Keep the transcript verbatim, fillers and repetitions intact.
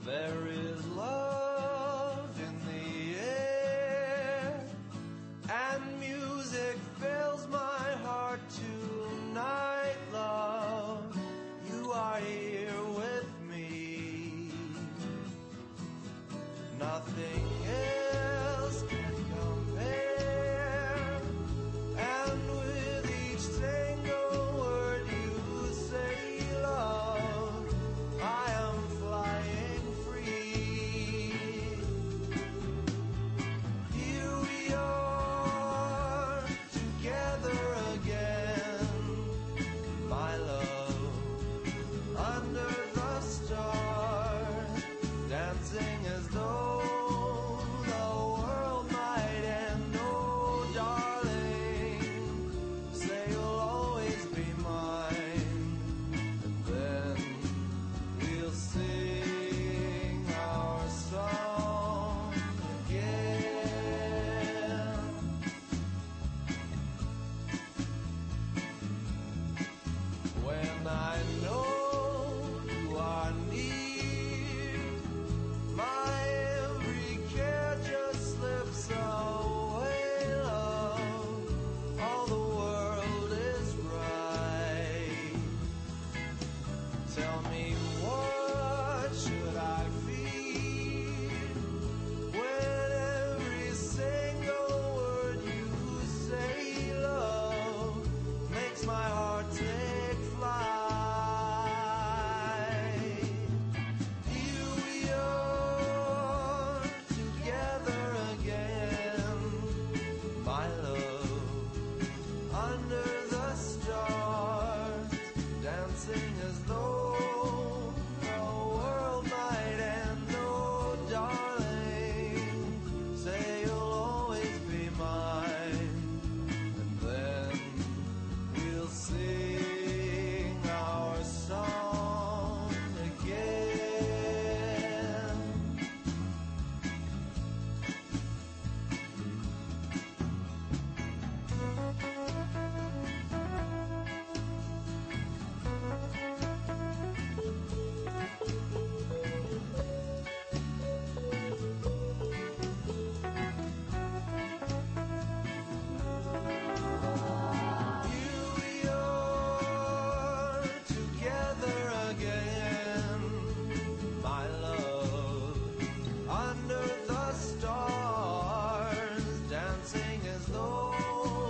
There is love in the air, and music fills my heart tonight, love. You are here with me. Nothing else can compare, and with each single word you say, love, I am flying free. Here we are together again, my love, under the stars, dancing as though the world might end. Oh, darling, say you'll always be mine, and then we'll sing our song again. When I know you are near, my every care just slips away, love. All the world is right. Tell me, what should I feel when every single word you say, love, makes my heart take flight? Here we are together again, my love, under the stars, dancing as though the world might end. Oh, darling, say you'll always be mine, and then we'll sing our song again. Here we are together again, my love, under the stars, dancing as though